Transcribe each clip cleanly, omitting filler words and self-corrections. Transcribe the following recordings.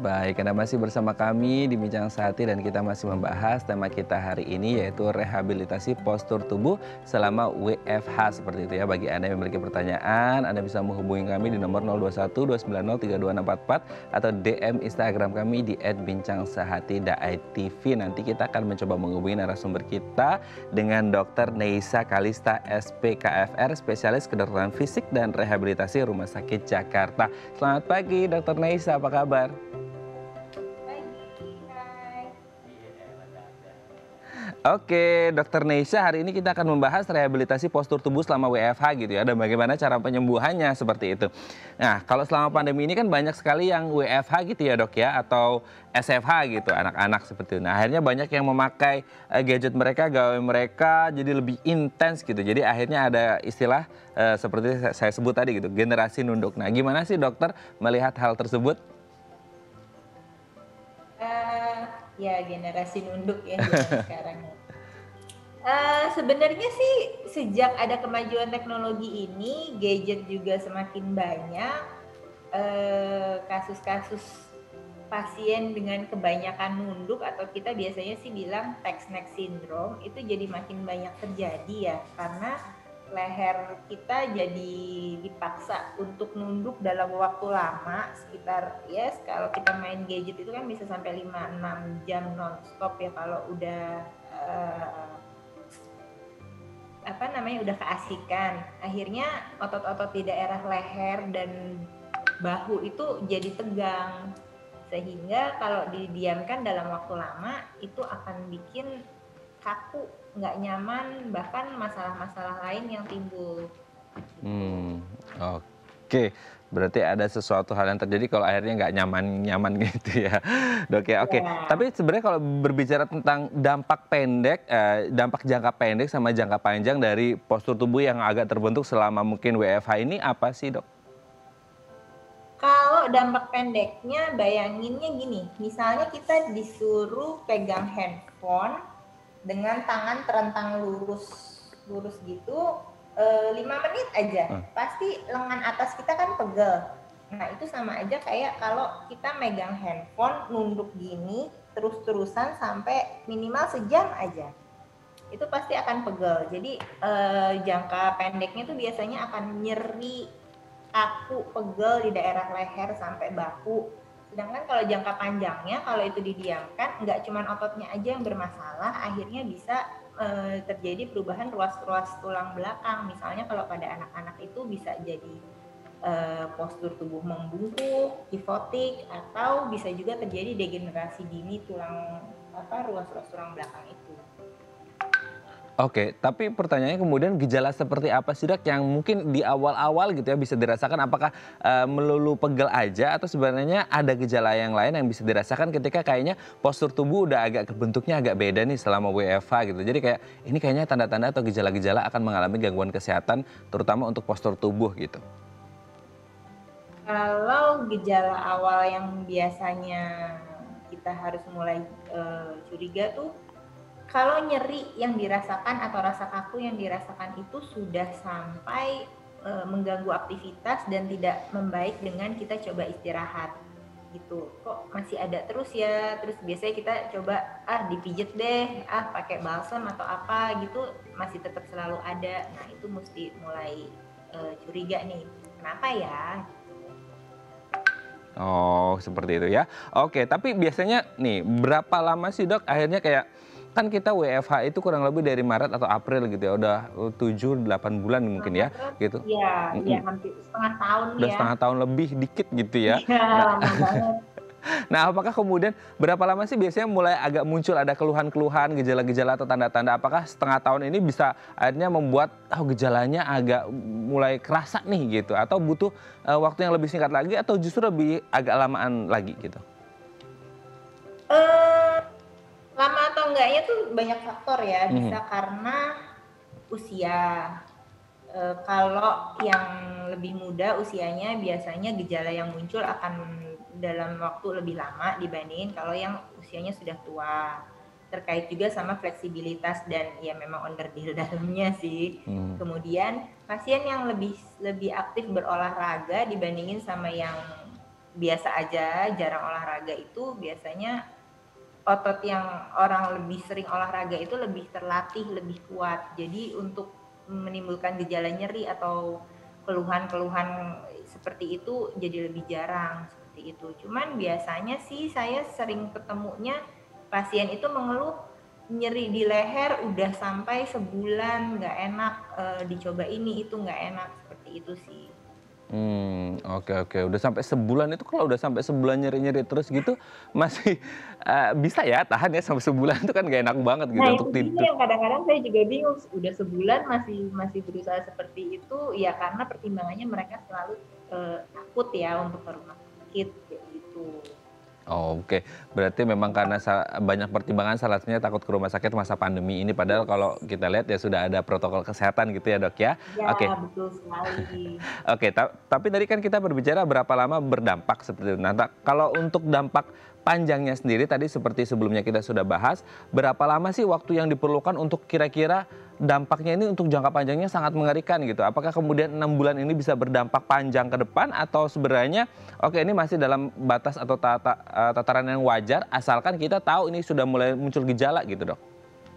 Baik, Anda masih bersama kami di Bincang Sehati dan kita masih membahas tema kita hari ini yaitu rehabilitasi postur tubuh selama WFH seperti itu ya. Bagi Anda yang memiliki pertanyaan, Anda bisa menghubungi kami di nomor 021 290 32644 atau DM Instagram kami di @bincangSehati.tv. Nanti kita akan mencoba menghubungi narasumber kita dengan Dr. Neisa Kalista SPKFR, spesialis kedokteran fisik dan rehabilitasi Rumah Sakit Jakarta. Selamat pagi Dr. Neisa, apa kabar? Oke, Dokter Neisa, hari ini kita akan membahas rehabilitasi postur tubuh selama WFH gitu ya, dan bagaimana cara penyembuhannya seperti itu. Nah, kalau selama pandemi ini kan banyak sekali yang WFH gitu ya dok ya, atau SFH gitu, anak-anak seperti itu. Nah, akhirnya banyak yang memakai gadget mereka, gawai mereka jadi lebih intens gitu. Jadi akhirnya ada istilah seperti saya sebut tadi gitu, generasi nunduk. Nah, gimana sih dokter melihat hal tersebut? Ya generasi nunduk ya zaman sekarang. Sebenarnya sih sejak ada kemajuan teknologi ini, gadget juga semakin banyak. Kasus-kasus pasien dengan kebanyakan nunduk atau kita biasanya sih bilang text neck syndrome itu jadi makin banyak terjadi ya, karena leher kita jadi dipaksa untuk nunduk dalam waktu lama, sekitar ya kalau kita main gadget itu kan bisa sampai 5-6 jam nonstop ya kalau udah udah keasikan. Akhirnya otot-otot di daerah leher dan bahu itu jadi tegang, sehingga kalau didiamkan dalam waktu lama itu akan bikin kaku, nggak nyaman, bahkan masalah-masalah lain yang timbul. Oke, berarti ada sesuatu hal yang terjadi kalau akhirnya nggak nyaman-nyaman gitu ya dok ya. Oke, tapi sebenarnya kalau berbicara tentang dampak pendek, dampak jangka pendek sama jangka panjang dari postur tubuh yang agak terbentuk selama mungkin WFH ini apa sih dok? Kalau dampak pendeknya bayanginnya gini, misalnya kita disuruh pegang handphone dengan tangan terentang lurus gitu 5 menit aja, pasti lengan atas kita kan pegel. Nah itu sama aja kayak kalau kita megang handphone nunduk gini terus-terusan sampai minimal sejam aja, itu pasti akan pegel. Jadi jangka pendeknya tuh biasanya akan nyeri, kaku, pegel di daerah leher sampai bahu. Sedangkan kalau jangka panjangnya, kalau itu didiamkan, nggak cuma ototnya aja yang bermasalah, akhirnya bisa terjadi perubahan ruas-ruas tulang belakang. Misalnya kalau pada anak-anak itu bisa jadi postur tubuh membungkuk, kifotik, atau bisa juga terjadi degenerasi dini tulang ruas-ruas tulang belakang itu. Oke, tapi pertanyaannya kemudian gejala seperti apa sih dok yang mungkin di awal-awal gitu ya bisa dirasakan, apakah melulu pegel aja atau sebenarnya ada gejala yang lain yang bisa dirasakan ketika kayaknya postur tubuh udah agak bentuknya agak beda nih selama WFH gitu. Jadi kayak ini kayaknya tanda-tanda atau gejala-gejala akan mengalami gangguan kesehatan terutama untuk postur tubuh gitu. Kalau gejala awal yang biasanya kita harus mulai curiga tuh, kalau nyeri yang dirasakan atau rasa kaku yang dirasakan itu sudah sampai mengganggu aktivitas dan tidak membaik dengan kita coba istirahat gitu. Kok masih ada terus ya, terus biasanya kita coba dipijet deh, pakai balsam atau apa gitu, masih tetap selalu ada. Nah itu mesti mulai curiga nih, kenapa ya? Oh, seperti itu ya. Oke, tapi biasanya nih berapa lama sih dok akhirnya kayak kan kita WFH itu kurang lebih dari Maret atau April gitu ya, udah 7-8 bulan mungkin ya gitu. Iya, hampir setengah tahun Udah ya. setengah tahun lebih dikit gitu ya. Iya, lama banget. Nah, apakah kemudian berapa lama sih biasanya mulai agak muncul ada keluhan-keluhan, gejala-gejala atau tanda-tanda? Apakah setengah tahun ini bisa akhirnya membuat gejalanya agak mulai kerasa nih gitu? Atau butuh waktu yang lebih singkat lagi atau justru lebih agak lamaan lagi gitu? Lama atau enggaknya tuh banyak faktor ya. Bisa karena usia. Kalau yang lebih muda usianya biasanya gejala yang muncul akan dalam waktu lebih lama dibandingin kalau yang usianya sudah tua. Terkait juga sama fleksibilitas dan ya memang onderdil dalamnya sih. Kemudian pasien yang lebih aktif berolahraga dibandingin sama yang biasa aja, jarang olahraga itu biasanya otot yang orang lebih sering olahraga itu lebih terlatih, lebih kuat. Jadi untuk menimbulkan gejala nyeri atau keluhan-keluhan seperti itu jadi lebih jarang seperti itu. Cuman biasanya sih saya sering ketemunya pasien itu mengeluh nyeri di leher udah sampai sebulan nggak enak, dicoba ini itu nggak enak seperti itu sih. Oke, udah sampai sebulan itu kalau udah sampai sebulan nyeri-nyeri terus gitu masih, bisa ya tahan ya sampai sebulan itu kan nggak enak banget gitu Nah itu untuk juga tidur. yang kadang-kadang saya juga bingung, udah sebulan masih masih berusaha seperti itu, ya karena pertimbangannya mereka selalu, takut ya untuk ke rumah sakit, kayak gitu. Oke, berarti memang karena banyak pertimbangan salah satunya takut ke rumah sakit masa pandemi ini padahal kalau Yes. kita lihat ya sudah ada protokol kesehatan gitu ya, Dok, ya. Ya, Oke. betul sekali. Oke, tapi tadi kan kita berbicara berapa lama berdampak seperti itu. Nah, kalau untuk dampak panjangnya sendiri tadi seperti sebelumnya kita sudah bahas, berapa lama sih waktu yang diperlukan untuk kira-kira dampaknya ini untuk jangka panjangnya sangat mengerikan gitu? Apakah kemudian 6 bulan ini bisa berdampak panjang ke depan atau sebenarnya oke ini masih dalam batas atau tataran yang wajar asalkan kita tahu ini sudah mulai muncul gejala gitu, Dok?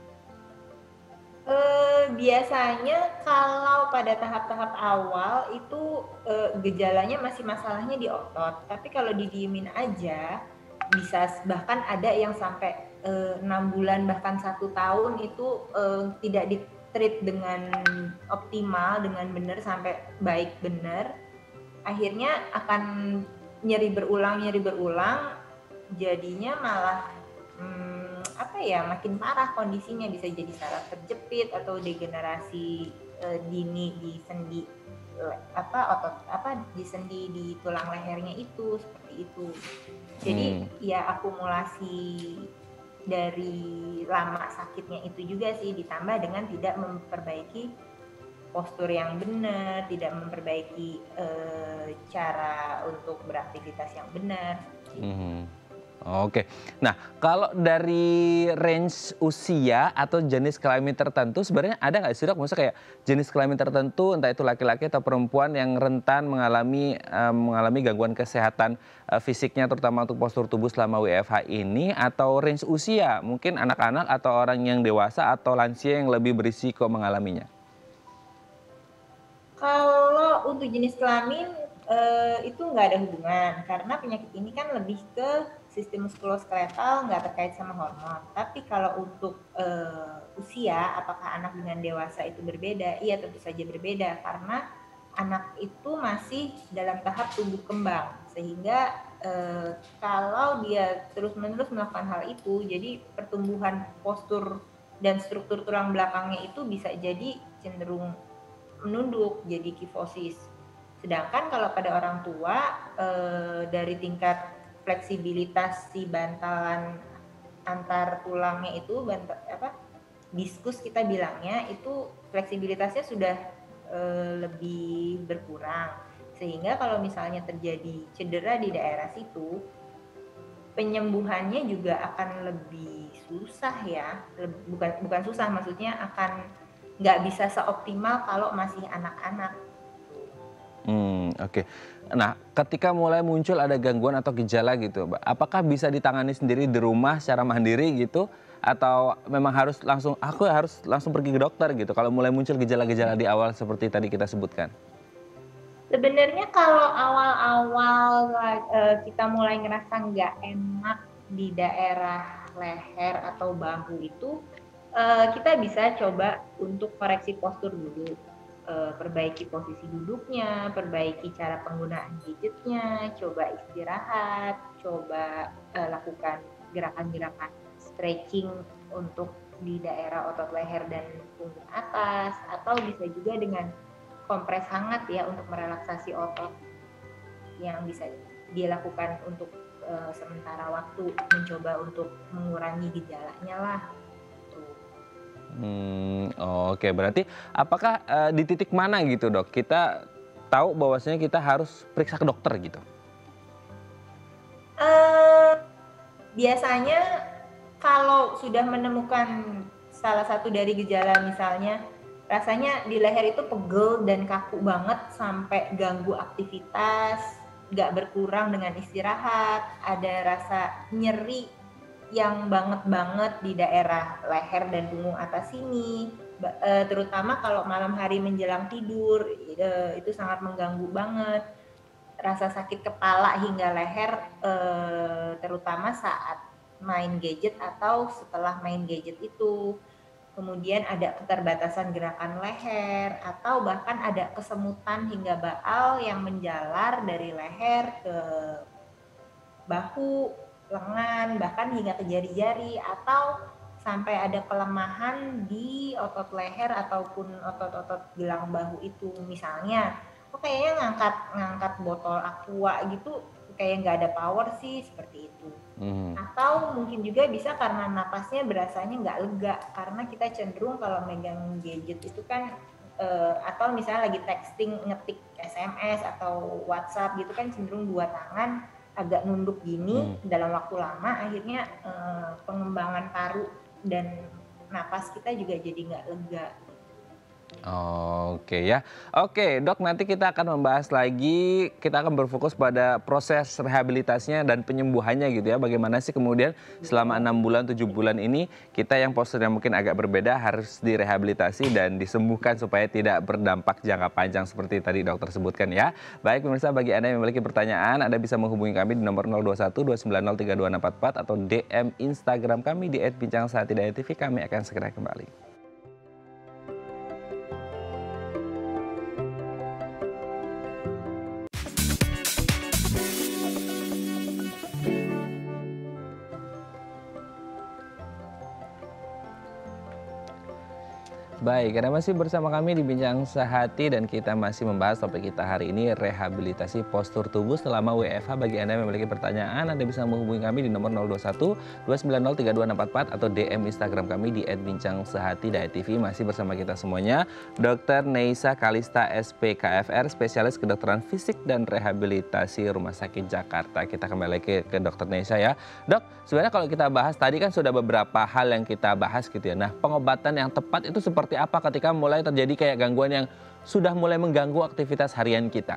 Biasanya kalau pada tahap-tahap awal itu, gejalanya masih masalahnya di otot, tapi kalau didiemin aja, bisa bahkan ada yang sampai, 6 bulan bahkan 1 tahun itu, tidak di-treat dengan optimal, dengan benar sampai baik benar, akhirnya akan nyeri berulang, jadinya malah, apa ya, makin parah kondisinya, bisa jadi saraf terjepit atau degenerasi, dini di sendi, di sendi di tulang lehernya itu, seperti itu. Jadi Hmm. ya akumulasi dari lama sakitnya itu juga sih, ditambah dengan tidak memperbaiki postur yang benar, tidak memperbaiki, cara untuk beraktivitas yang benar, seperti itu. Mhm. Oke. Nah, kalau dari range usia atau jenis kelamin tertentu sebenarnya ada nggak sih, Dok? Maksudnya kayak jenis kelamin tertentu, entah itu laki-laki atau perempuan yang rentan mengalami gangguan kesehatan, fisiknya terutama untuk postur tubuh selama WFH ini atau range usia, mungkin anak-anak atau orang yang dewasa atau lansia yang lebih berisiko mengalaminya? Kalau untuk jenis kelamin, itu nggak ada hubungan, karena penyakit ini kan lebih ke sistem muskuloskeletal, nggak terkait sama hormon. Tapi kalau untuk, usia, apakah anak dengan dewasa itu berbeda? Iya, tentu saja berbeda, karena anak itu masih dalam tahap tumbuh kembang, sehingga, kalau dia terus-menerus melakukan hal itu, jadi pertumbuhan postur dan struktur tulang belakangnya itu bisa jadi cenderung menunduk jadi kifosis. Sedangkan kalau pada orang tua, dari tingkat fleksibilitas si bantalan antar tulangnya itu diskus kita bilangnya itu fleksibilitasnya sudah, lebih berkurang. Sehingga kalau misalnya terjadi cedera di daerah situ, penyembuhannya juga akan lebih susah ya, bukan bukan susah, maksudnya akan nggak bisa seoptimal kalau masih anak-anak. Oke. Nah, ketika mulai muncul ada gangguan atau gejala gitu, Mbak, apakah bisa ditangani sendiri di rumah secara mandiri gitu? Atau memang aku harus langsung pergi ke dokter gitu kalau mulai muncul gejala-gejala di awal seperti tadi kita sebutkan? Sebenarnya kalau awal-awal kita mulai ngerasa nggak enak di daerah leher atau bahu itu, kita bisa coba untuk koreksi postur dulu, perbaiki posisi duduknya, perbaiki cara penggunaan gadgetnya, coba istirahat, coba, lakukan gerakan-gerakan stretching untuk di daerah otot leher dan punggung atas, atau bisa juga dengan kompres hangat ya untuk merelaksasi otot yang bisa dia lakukan untuk, sementara waktu, mencoba untuk mengurangi gejalanya lah, gitu. Oke. Berarti apakah, di titik mana gitu, Dok, kita tahu bahwasanya kita harus periksa ke dokter gitu? Eee, Biasanya kalau sudah menemukan salah satu dari gejala, misalnya rasanya di leher itu pegel dan kaku banget sampai ganggu aktivitas, nggak berkurang dengan istirahat, ada rasa nyeri yang banget di daerah leher dan punggung atas sini, terutama kalau malam hari menjelang tidur, itu sangat mengganggu banget. Rasa sakit kepala hingga leher, terutama saat main gadget atau setelah main gadget itu. Kemudian ada keterbatasan gerakan leher atau bahkan ada kesemutan hingga baal yang menjalar dari leher ke bahu, lengan, bahkan hingga ke jari-jari, atau sampai ada pelemahan di otot leher ataupun otot-otot gelang bahu itu. Misalnya, kok kayaknya ngangkat botol aqua gitu kayak nggak ada power sih, seperti itu. Atau mungkin juga bisa karena napasnya berasanya nggak lega, karena kita cenderung kalau megang gadget itu kan atau misalnya lagi texting, ngetik SMS atau WhatsApp gitu kan cenderung dua tangan agak nunduk gini dalam waktu lama, akhirnya pengembangan paru dan napas kita juga jadi nggak lega. Oke ya. Oke dok, nanti kita akan membahas lagi, kita akan berfokus pada proses rehabilitasinya dan penyembuhannya gitu ya. Bagaimana sih kemudian selama 6 bulan, 7 bulan ini kita yang posturnya mungkin agak berbeda harus direhabilitasi dan disembuhkan supaya tidak berdampak jangka panjang seperti tadi dokter sebutkan ya. Baik pemirsa, bagi Anda yang memiliki pertanyaan, Anda bisa menghubungi kami di nomor 021 290 32644 atau DM Instagram kami di @bincangsehat.tv. Kami akan segera kembali. Baik, Anda masih bersama kami di Bincang Sehati dan kita masih membahas topik kita hari ini, rehabilitasi postur tubuh selama WFH. Bagi Anda yang memiliki pertanyaan, Anda bisa menghubungi kami di nomor 021 290 32644 atau DM Instagram kami di @bincangsehat.tv. Masih bersama kita semuanya, Dr. Neisa Kalista SPKFR, spesialis kedokteran fisik dan rehabilitasi Rumah Sakit Jakarta. Kita kembali lagi ke Dr. Neisa ya. Dok, sebenarnya kalau kita bahas tadi kan sudah beberapa hal yang kita bahas gitu ya. Nah, pengobatan yang tepat itu seperti apa ketika mulai terjadi kayak gangguan yang sudah mulai mengganggu aktivitas harian kita?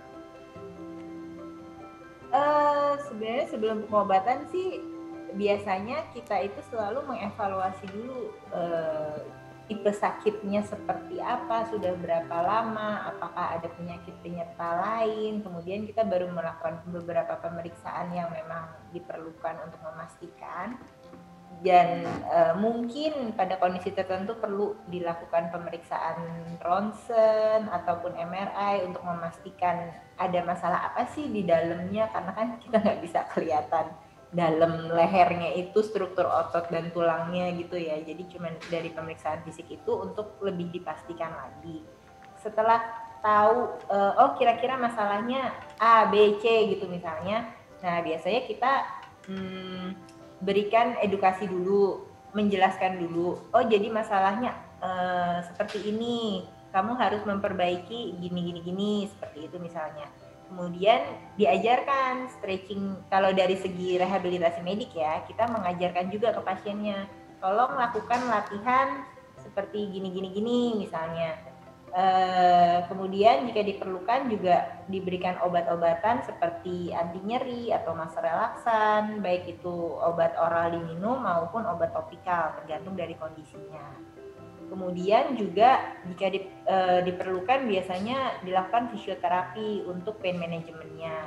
Sebenarnya sebelum pengobatan sih biasanya kita itu selalu mengevaluasi dulu tipe sakitnya seperti apa, sudah berapa lama, apakah ada penyakit penyerta lain, kemudian kita baru melakukan beberapa pemeriksaan yang memang diperlukan untuk memastikan. Dan mungkin pada kondisi tertentu perlu dilakukan pemeriksaan ronsen ataupun MRI untuk memastikan ada masalah apa sih di dalamnya, karena kan kita nggak bisa kelihatan dalam lehernya itu struktur otot dan tulangnya gitu ya. Jadi cuma dari pemeriksaan fisik itu untuk lebih dipastikan lagi. Setelah tahu oh kira-kira masalahnya A, B, C gitu misalnya, nah biasanya kita berikan edukasi dulu, menjelaskan dulu, oh jadi masalahnya seperti ini, kamu harus memperbaiki gini, seperti itu misalnya. Kemudian diajarkan stretching, kalau dari segi rehabilitasi medik ya, kita mengajarkan juga ke pasiennya, tolong lakukan latihan seperti gini misalnya. Kemudian jika diperlukan juga diberikan obat-obatan seperti anti nyeri atau masa relaksan, baik itu obat oral diminum maupun obat topikal tergantung dari kondisinya. Kemudian juga jika diperlukan biasanya dilakukan fisioterapi untuk pain manajemennya.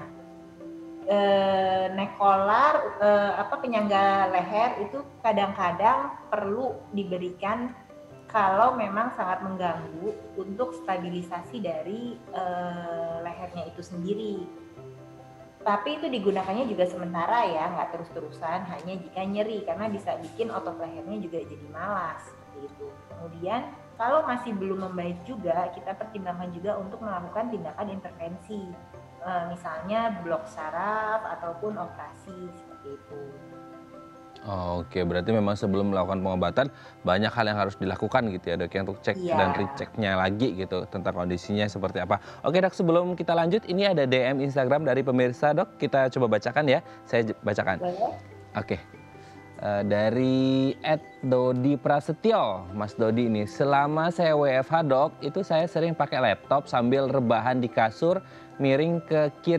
Neck collar, penyangga leher itu kadang-kadang perlu diberikan kalau memang sangat mengganggu untuk stabilisasi dari lehernya itu sendiri. Tapi itu digunakannya juga sementara ya, nggak terus-terusan, hanya jika nyeri, karena bisa bikin otot lehernya juga jadi malas, seperti itu. Kemudian kalau masih belum membaik juga, kita pertimbangkan juga untuk melakukan tindakan intervensi, misalnya blok saraf ataupun operasi, seperti itu. Oke, berarti memang sebelum melakukan pengobatan banyak hal yang harus dilakukan gitu ya dok, yang untuk cek dan rechecknya lagi gitu tentang kondisinya seperti apa. Oke dok, sebelum kita lanjut, ini ada DM Instagram dari pemirsa dok, kita coba bacakan ya, saya bacakan. Boleh. Oke, dari @Dodi Prasetyo, Mas Dodi ini, selama saya WFH dok, itu saya sering pakai laptop sambil rebahan di kasur miring ke kiri.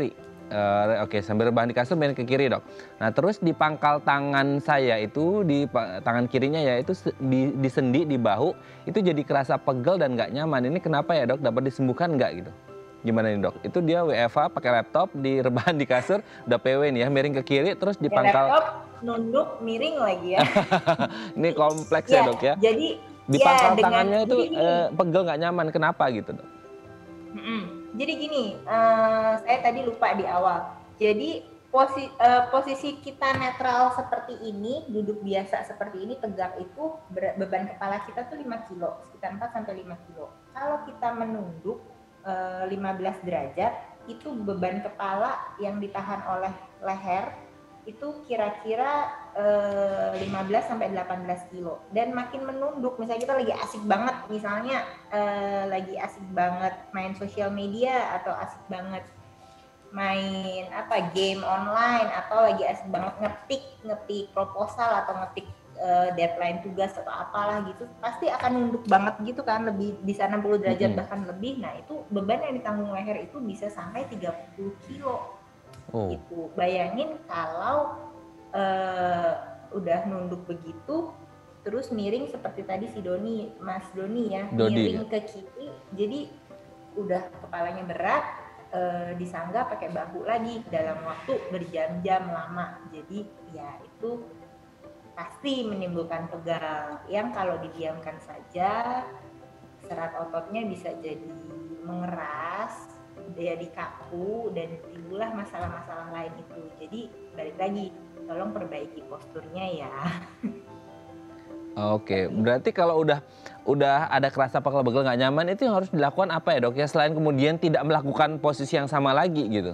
Oke, sambil rebahan di kasur miring ke kiri, Dok. Nah, terus di pangkal tangan saya itu, tangan kirinya ya, itu di sendi, di bahu, itu jadi kerasa pegel dan nggak nyaman. Ini kenapa ya, Dok? Dapat disembuhkan nggak gitu? Gimana nih, Dok? Itu dia WFH pakai laptop, di rebahan di kasur, udah PW nih ya, miring ke kiri, terus di pangkal... laptop, nunduk, miring lagi ya. Ini kompleks ya, Dok ya? Jadi, di pangkal tangannya itu pegel nggak nyaman, kenapa gitu, Dok? Jadi gini, saya tadi lupa di awal. Jadi posisi kita netral seperti ini, duduk biasa seperti ini, tegak itu beban kepala kita tuh 5 kilo, sekitar 4-5 kilo. Kalau kita menunduk 15 derajat, itu beban kepala yang ditahan oleh leher itu kira-kira 15-18 kilo. Dan makin menunduk, misalnya kita lagi asik banget, misalnya lagi asik banget main sosial media, atau asik banget main game online, atau lagi asik banget ngetik proposal, atau ngetik deadline tugas atau apalah gitu, pasti akan nunduk banget gitu kan, lebih bisa 60 derajat bahkan lebih. Nah, itu beban yang ditanggung leher itu bisa sampai 30 kilo. Gitu. Bayangin kalau udah nunduk begitu, terus miring seperti tadi si Mas Doni ya, miring ke kiri, jadi udah kepalanya berat, disangga pakai bahu lagi dalam waktu berjam-jam lama. Jadi ya itu pasti menimbulkan pegal yang kalau didiamkan saja serat ototnya bisa jadi mengeras, dia dikaku, dan timbullah masalah-masalah lain itu. Jadi balik lagi, tolong perbaiki posturnya ya. Oke, berarti kalau udah ada kerasa pegel-pegel nggak nyaman, itu yang harus dilakukan apa ya, Dok? Ya, selain kemudian tidak melakukan posisi yang sama lagi gitu.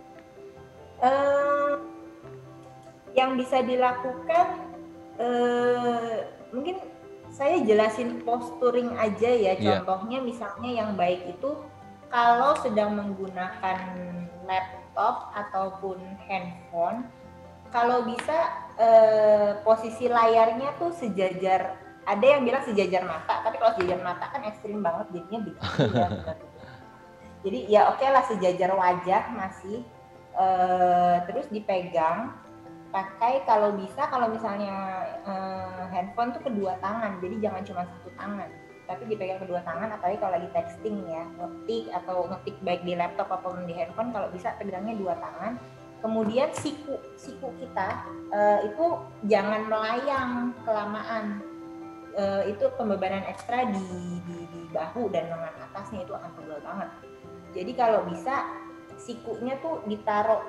Yang bisa dilakukan mungkin saya jelasin posturing aja ya. Contohnya misalnya yang baik itu kalau sedang menggunakan laptop ataupun handphone, kalau bisa posisi layarnya tuh sejajar. Ada yang bilang sejajar mata, tapi kalau sejajar mata kan ekstrim banget, jadinya begini ya. Jadi ya oke lah, sejajar wajah masih. Terus dipegang, pakai kalau bisa, kalau misalnya handphone tuh kedua tangan, jadi jangan cuma satu tangan, tapi dipegang kedua tangan, apalagi kalau lagi texting ya, ngetik baik di laptop ataupun di handphone, kalau bisa pegangnya dua tangan. Kemudian siku kita itu jangan melayang kelamaan, itu pembebanan ekstra di bahu dan lengan atasnya, itu akan pegel banget. Jadi kalau bisa sikunya tuh ditaruh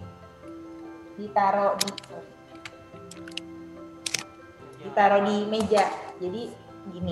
di meja, jadi gini.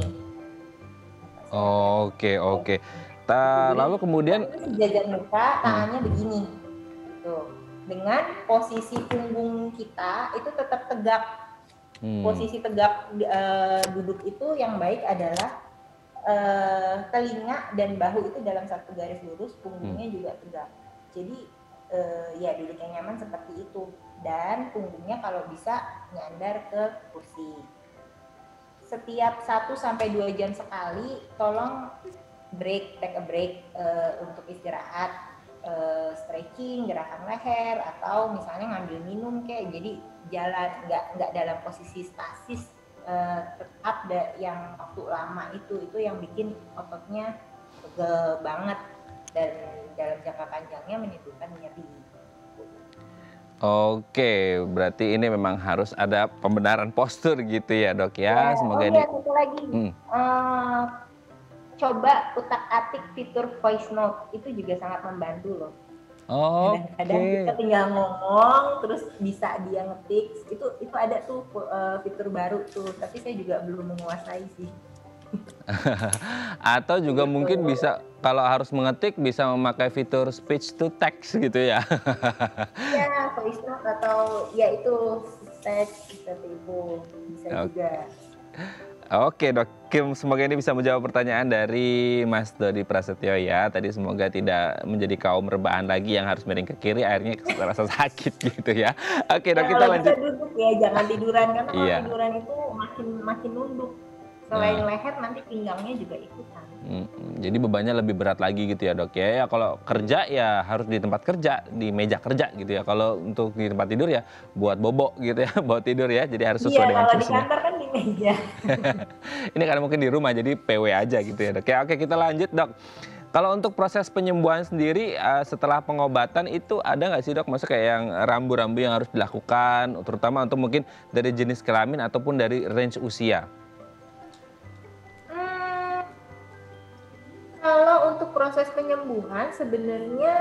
Oke. Lalu kemudian sejajar muka, tangannya begini, tuh. Dengan posisi punggung kita itu tetap tegak. Posisi tegak duduk itu yang baik adalah telinga dan bahu itu dalam satu garis lurus, punggungnya juga tegak. Jadi ya duduk yang nyaman seperti itu, dan punggungnya kalau bisa nyandar ke kursi. Setiap 1-2 jam sekali tolong take a break untuk istirahat, stretching, gerakan leher, atau misalnya ngambil minum kayak, jadi jalan nggak dalam posisi stasis tetap yang waktu lama itu yang bikin ototnya pegel banget dan dalam jangka panjangnya menimbulkan nyeri. Oke, berarti ini memang harus ada pembenaran postur gitu ya, Dok ya. Semoga ini. Satu lagi. Coba utak-atik fitur voice note, itu juga sangat membantu loh. Kadang-kadang kita tinggal ngomong terus bisa dia ngetik, itu ada tuh fitur baru tuh, tapi saya juga belum menguasai sih. Atau juga mungkin bisa, kalau harus mengetik bisa memakai fitur speech to text gitu ya. Ya, voice note atau ya itu text seperti itu bisa juga. Oke, Dok, semoga ini bisa menjawab pertanyaan dari Mas Dodi Prasetyo ya. Tadi semoga tidak menjadi kaum rebahan lagi yang harus miring ke kiri, akhirnya terasa sakit gitu ya. Oke, Dok, kita lanjut. Kalau bisa duduk ya, jangan tiduran, karena kalau tiduran itu makin nunduk. Selain Nah. leher nanti pinggangnya juga ikutan. Jadi bebannya lebih berat lagi gitu ya dok ya. Ya kalau kerja ya harus di tempat kerja, di meja kerja gitu ya. Kalau untuk di tempat tidur ya buat bobok gitu ya, buat tidur ya. Jadi harus Iya, sesuai dengan kalau di fungsinya. kantor kan di meja. Ini karena mungkin di rumah jadi PW aja gitu ya dok. Ya oke kita lanjut dok. Kalau untuk proses penyembuhan sendiri setelah pengobatan itu ada nggak sih dok? Maksudnya kayak yang rambu-rambu yang harus dilakukan, terutama untuk mungkin dari jenis kelamin ataupun dari range usia? Hmm, Kalau untuk proses penyembuhan sebenarnya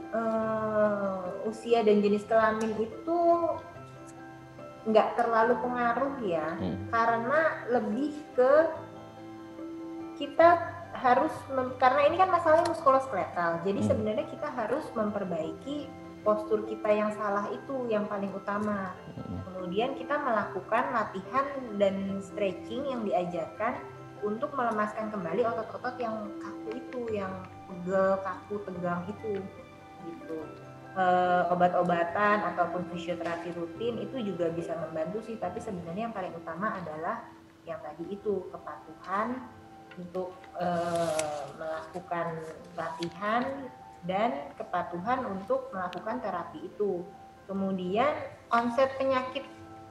usia dan jenis kelamin itu nggak terlalu pengaruh ya, karena lebih ke kita harus karena ini kan masalahnya muskuloskeletal, jadi sebenarnya kita harus memperbaiki postur kita yang salah itu yang paling utama. Kemudian kita melakukan latihan dan stretching yang diajarkan untuk melemaskan kembali otot-otot yang kaku itu, yang pegel, kaku, tegang itu, gitu. Obat-obatan ataupun fisioterapi rutin itu juga bisa membantu sih, tapi sebenarnya yang paling utama adalah yang tadi itu, kepatuhan untuk melakukan latihan dan kepatuhan untuk melakukan terapi itu. Kemudian onset penyakit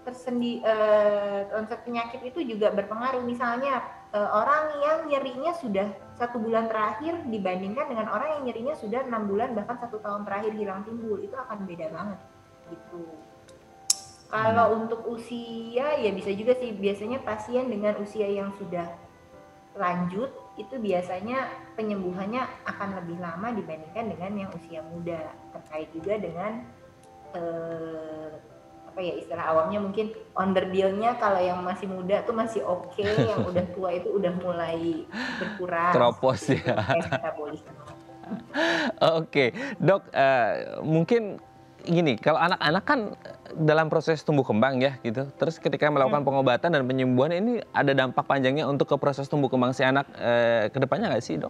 onset penyakit itu juga berpengaruh. Misalnya orang yang nyerinya sudah 1 bulan terakhir dibandingkan dengan orang yang nyerinya sudah 6 bulan bahkan 1 tahun terakhir hilang timbul, itu akan beda banget gitu. Kalau untuk usia ya bisa juga sih, biasanya pasien dengan usia yang sudah lanjut itu biasanya penyembuhannya akan lebih lama dibandingkan dengan yang usia muda, terkait juga dengan apa ya, istilah awamnya mungkin underdeal-nya. Kalau yang masih muda tuh masih oke, yang udah tua itu udah mulai berkurang. Keropos ya. Metabolisme. Oke, dok, mungkin gini, kalau anak-anak kan dalam proses tumbuh kembang ya gitu. Terus ketika melakukan pengobatan dan penyembuhan ini ada dampak panjangnya untuk ke proses tumbuh kembang si anak ke depannya nggak sih dok?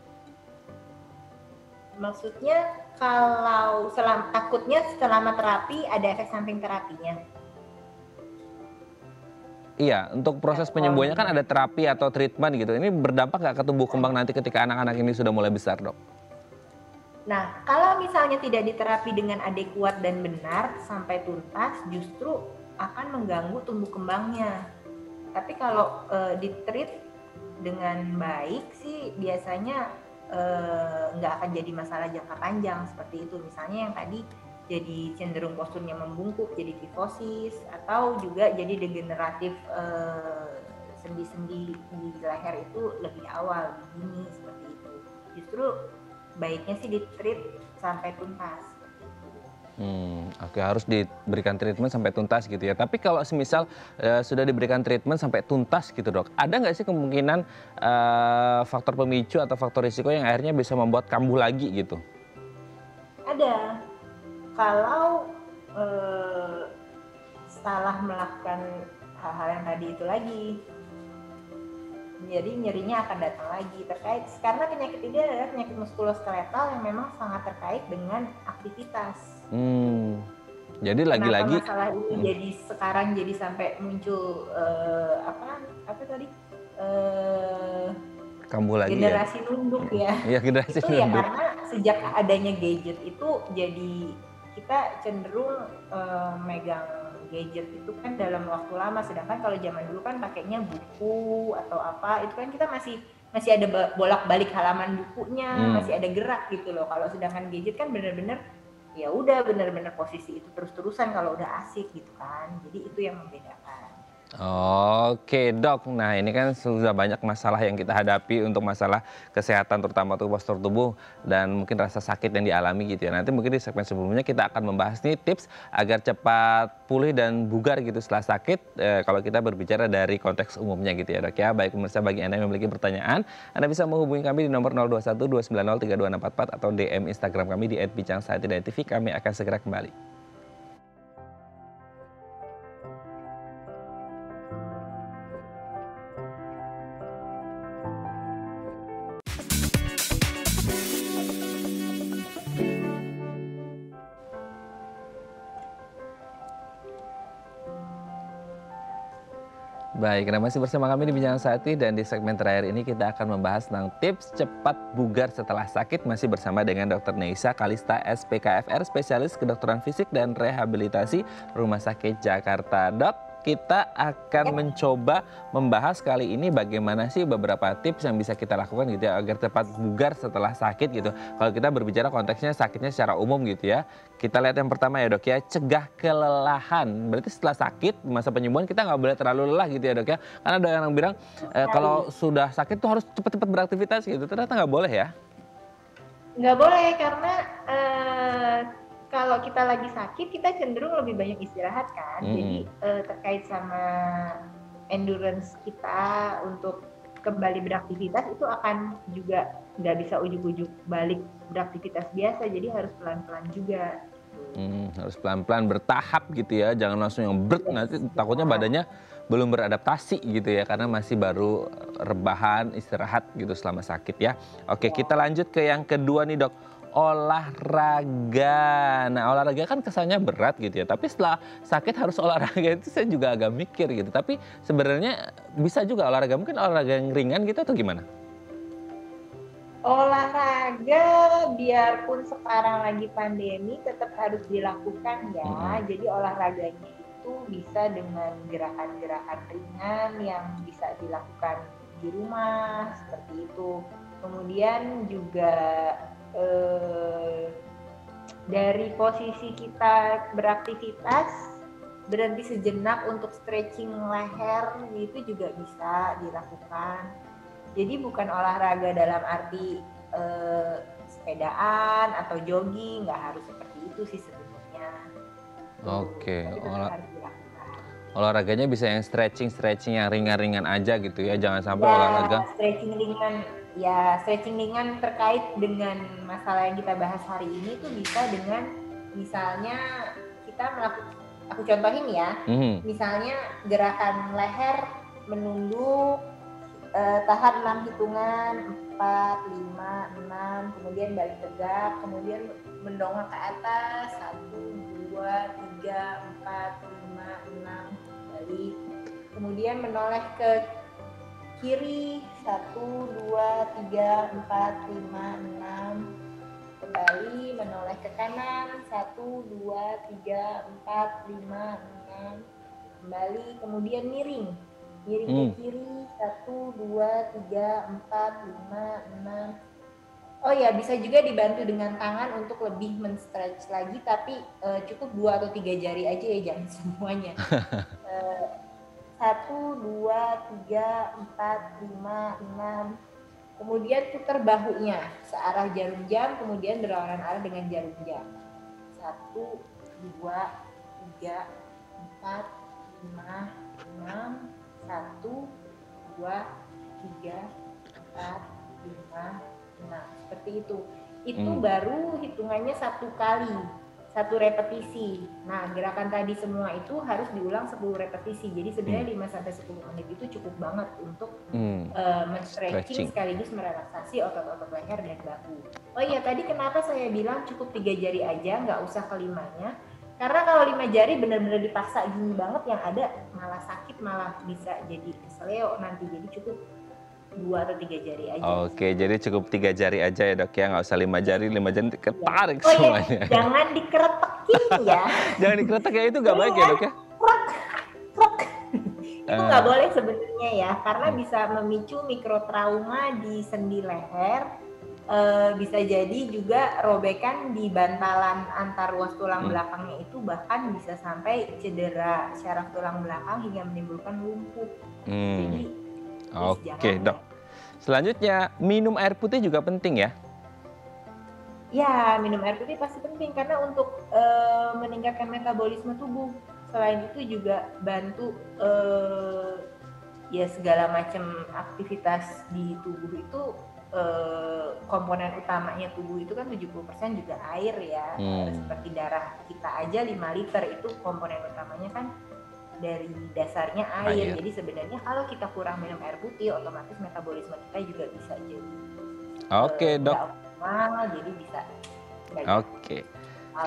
Maksudnya kalau takutnya selama terapi ada efek samping terapinya? Iya, untuk proses penyembuhannya kan ada terapi atau treatment gitu. Ini berdampak nggak ke tumbuh kembang nanti ketika anak-anak ini sudah mulai besar dok? Nah, kalau misalnya tidak diterapi dengan adekuat dan benar sampai tuntas, justru akan mengganggu tumbuh kembangnya. Tapi kalau ditreat dengan baik sih biasanya nggak akan jadi masalah jangka panjang seperti itu. Misalnya yang tadi jadi cenderung posturnya membungkuk, jadi kifosis, atau juga jadi degeneratif sendi-sendi di leher itu lebih awal, dini seperti itu. Justru baiknya sih di-treat sampai tuntas. Oke, harus diberikan treatment sampai tuntas gitu ya. Tapi kalau semisal sudah diberikan treatment sampai tuntas gitu dok, ada nggak sih kemungkinan faktor pemicu atau faktor risiko yang akhirnya bisa membuat kambuh lagi gitu? Ada. Kalau salah melakukan hal-hal yang tadi itu lagi, jadi nyerinya akan datang lagi, terkait karena penyakit ini adalah penyakit muskuloskeletal yang memang sangat terkait dengan aktivitas. Jadi lagi-lagi masalah ini jadi sekarang jadi sampai muncul apa tadi kambuh lagi generasi ya? nunduk ya. Iya, generasi itu nunduk. ya karena sejak adanya gadget itu jadi kita cenderung megang gadget itu kan dalam waktu lama, sedangkan kalau zaman dulu kan pakainya buku atau apa itu kan kita masih ada bolak-balik halaman bukunya, masih ada gerak gitu loh. Kalau sedangkan gadget kan bener-bener ya udah bener-bener posisi itu terus-terusan kalau udah asik gitu kan. Jadi itu yang membedakan. Oke dok, nah ini kan sudah banyak masalah yang kita hadapi untuk masalah kesehatan terutama untuk postur tubuh dan mungkin rasa sakit yang dialami gitu ya. Nanti mungkin di segmen sebelumnya kita akan membahas nih tips agar cepat pulih dan bugar gitu setelah sakit kalau kita berbicara dari konteks umumnya gitu ya dok ya. Baik pemirsa, bagi Anda yang memiliki pertanyaan, Anda bisa menghubungi kami di nomor 021 290 32644 atau DM Instagram kami di @bincangsaatidayatv. Kami akan segera kembali. Baik, nah masih bersama kami di Bincang Sakti dan di segmen terakhir ini kita akan membahas tentang tips cepat bugar setelah sakit. Masih bersama dengan Dr. Neisa Kalista SPKFR, spesialis kedokteran fisik dan rehabilitasi Rumah Sakit Jakarta. Dok, kita akan mencoba membahas kali ini bagaimana sih beberapa tips yang bisa kita lakukan gitu ya agar cepat bugar setelah sakit gitu. Kalau kita berbicara konteksnya sakitnya secara umum gitu ya. Kita lihat yang pertama ya dok ya, cegah kelelahan. Berarti setelah sakit masa penyembuhan kita nggak boleh terlalu lelah gitu ya dok ya. Karena ada yang bilang kalau sudah sakit tuh harus cepat-cepat beraktivitas gitu. Ternyata nggak boleh ya. Nggak boleh karena kalau kita lagi sakit kita cenderung lebih banyak istirahat kan. Jadi terkait sama endurance kita untuk kembali beraktivitas itu akan juga nggak bisa ujuk-ujuk balik beraktivitas biasa. Jadi harus pelan-pelan juga. Harus pelan-pelan bertahap gitu ya, jangan langsung yang nanti takutnya badannya belum beradaptasi gitu ya karena masih baru rebahan istirahat gitu selama sakit ya. Oke, kita lanjut ke yang kedua nih dok, olahraga. Nah olahraga kan kesannya berat gitu ya, tapi setelah sakit harus olahraga itu saya juga agak mikir gitu. Tapi sebenarnya bisa juga olahraga, mungkin olahraga yang ringan gitu atau gimana? Olahraga biarpun sekarang lagi pandemi tetap harus dilakukan ya. Jadi olahraganya itu bisa dengan gerakan-gerakan ringan yang bisa dilakukan di rumah seperti itu. Kemudian juga dari posisi kita beraktivitas berhenti sejenak untuk stretching leher itu juga bisa dilakukan. Jadi bukan olahraga dalam arti sepedaan atau jogging, nggak harus seperti itu sih sebenarnya. Oke, olahraganya bisa yang stretching yang ringan-ringan aja gitu ya, jangan sampai olahraga. Stretching ringan terkait dengan masalah yang kita bahas hari ini tuh bisa dengan misalnya kita melakukan, aku contohin ya, misalnya gerakan leher menunduk. Tahan 6 hitungan, 4, 5, 6, kemudian balik tegak, kemudian mendongak ke atas, 1, 2, 3, 4, 5, 6, balik. Kemudian menoleh ke kiri, 1, 2, 3, 4, 5, 6, kembali menoleh ke kanan, 1, 2, 3, 4, 5, 6, kembali, kemudian miring ke kiri, 1, 2, 3, 4, 5, 6. Oh ya, bisa juga dibantu dengan tangan untuk lebih men-stretch lagi, tapi cukup 2 atau 3 jari aja ya, jangan semuanya. 1, 2, 3, 4, 5, 6. Kemudian putar bahunya searah jarum jam, kemudian berlawanan arah dengan jarum jam. 1, 2, 3, 4, 5, 6. 1, 2, 3, 4, 5, 6. Seperti itu. Itu baru hitungannya 1 kali, 1 repetisi. Nah, gerakan tadi semua itu harus diulang 10 repetisi. Jadi sebenarnya 5-10 menit itu cukup banget untuk men-stretching sekaligus merelaksasi otot-otot leher dan bahu. Oh iya, tadi kenapa saya bilang cukup 3 jari aja, nggak usah kelimanya. Karena kalau 5 jari benar-benar dipaksa gini banget, yang ada malah sakit, malah bisa jadi kesleo nanti. Jadi cukup 2 atau 3 jari aja. Oke, jadi cukup 3 jari aja ya dok ya, nggak usah 5 jari ketarik semuanya. Ya, jangan dikeretekin ya. Jangan dikeretek ya, itu nggak baik ya dok ya. Itu nggak boleh sebenarnya ya, karena bisa memicu mikrotrauma di sendi leher. Bisa jadi juga robekan di bantalan antar ruas tulang belakangnya itu, bahkan bisa sampai cedera syaraf tulang belakang hingga menimbulkan lumpuh. Jadi, oke dok. Selanjutnya minum air putih juga penting ya? Ya, minum air putih pasti penting karena untuk meningkatkan metabolisme tubuh. Selain itu juga bantu ya segala macam aktivitas di tubuh itu. Komponen utamanya tubuh itu kan 70% juga air ya. Seperti darah kita aja 5 liter itu komponen utamanya kan dari dasarnya air. Jadi sebenarnya kalau kita kurang minum air putih, otomatis metabolisme kita juga bisa jadi dok. Optimal, jadi bisa.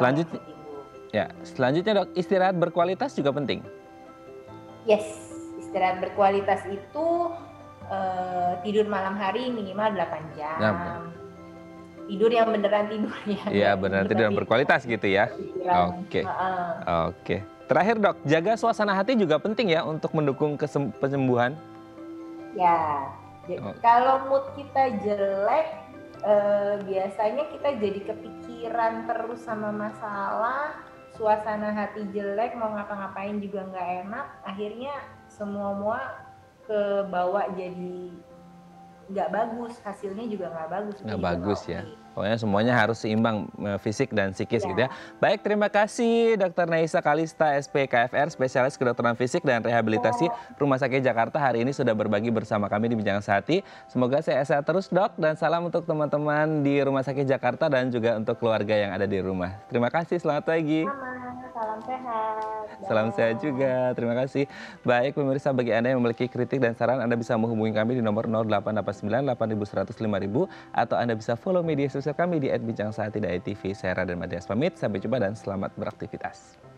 Selanjutnya dok, istirahat berkualitas juga penting. Yes, Istirahat berkualitas itu tidur malam hari minimal 8 jam. Nah, Tidur yang beneran tidur ya. Iya benar, tidur yang berkualitas gitu ya. Oke. Oke. Terakhir dok, jaga suasana hati juga penting ya untuk mendukung penyembuhan. Ya, kalau mood kita jelek, biasanya kita jadi kepikiran terus sama masalah, suasana hati jelek, mau ngapa-ngapain juga nggak enak, akhirnya semua kebawa jadi nggak bagus, hasilnya juga nggak bagus. Nggak bagus ya. Pokoknya semuanya harus seimbang, fisik dan psikis gitu ya. Baik, terima kasih Dr. Naisa Kalista, SPKFR, spesialis kedokteran fisik dan rehabilitasi Rumah Sakit Jakarta hari ini sudah berbagi bersama kami di Bincang Sehati. Semoga sehat terus dok, dan salam untuk teman-teman di Rumah Sakit Jakarta dan juga untuk keluarga yang ada di rumah. Terima kasih, selamat pagi. Salam sehat. Salam sehat juga, terima kasih. Baik pemirsa, bagi Anda yang memiliki kritik dan saran, Anda bisa menghubungi kami di nomor 0889 8100 5000 atau Anda bisa follow media sosial kami di @bincang-sehati.tv. Saya Raden Matias pamit, sampai jumpa dan selamat beraktivitas.